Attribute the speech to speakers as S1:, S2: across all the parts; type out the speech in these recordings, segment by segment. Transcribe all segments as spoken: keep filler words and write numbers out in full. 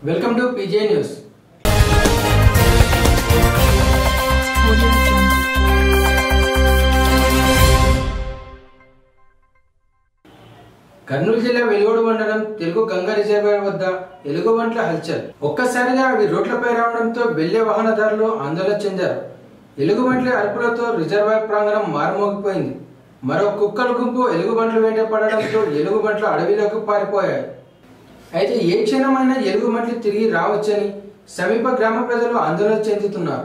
S1: Welcome to P J News. Kurnool జిల్లా వెలుగోడు మండలం Telugu Ganga reservoir వద్ద ఎలుగుబంట్ల హల్చల్. ఒక్కసారిగా అవి రోడ్లపై రావడంతో వెళ్లే వాహనదారులు ఆందోళన చెందారు. ఎలుగుబంట్ల అరుపులతో రిజర్వాయర్ ప్రాంగణం మారుమోగిపోయింది. మరో కుక్కల గుంపు ఎలుగుబంట్లు వెంట పడడంతో ఎలుగుబంట్లు అడవిలోకి పారిపోయాయి. అయితే ఏ క్షణమైనా ఎలుగుబంట్లు తిరిగి రావచ్చని సమీప గ్రామ ప్రజలు ఆందోళన చెందుతున్నారు.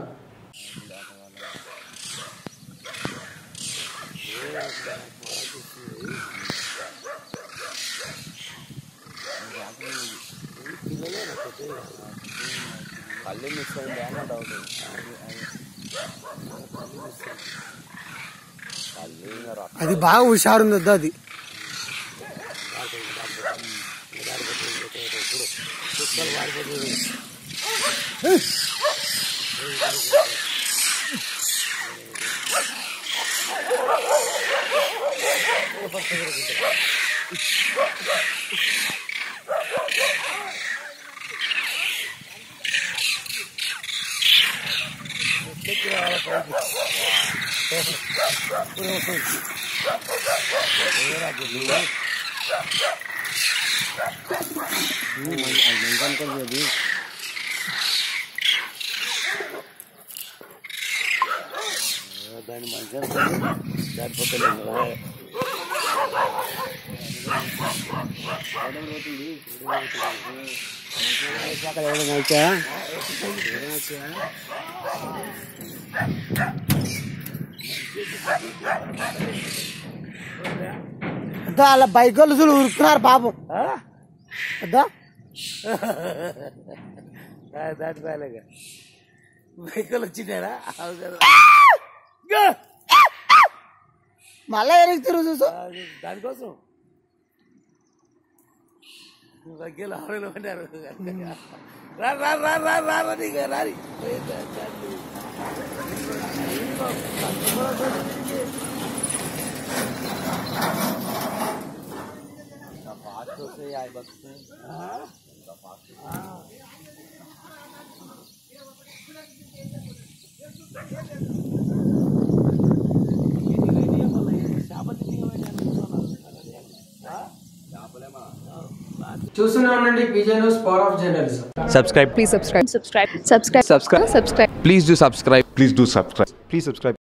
S2: అది బాగా హుషారుంది అది దాని మంచిగా సరిపోతుంది. అలా బైక్ వాళ్ళు ఉరుకుతున్నారు పాపం. దాటి బాగా బైక్ వాళ్ళు వచ్చినారా మళ్ళా ఎరుగుతారు చూసా దానికోసం దగ్గర ఆవిడలో పడ్డారు. రా రా రా రా రా రాని రాని
S1: చూస్తూనే ఉండండి PJ news, power of journalism.
S3: Subscribe.
S4: Please subscribe. Subscribe. Subscribe.
S3: Subscribe.
S4: Subscribe.
S3: Please do subscribe.
S5: Please do subscribe. Please subscribe.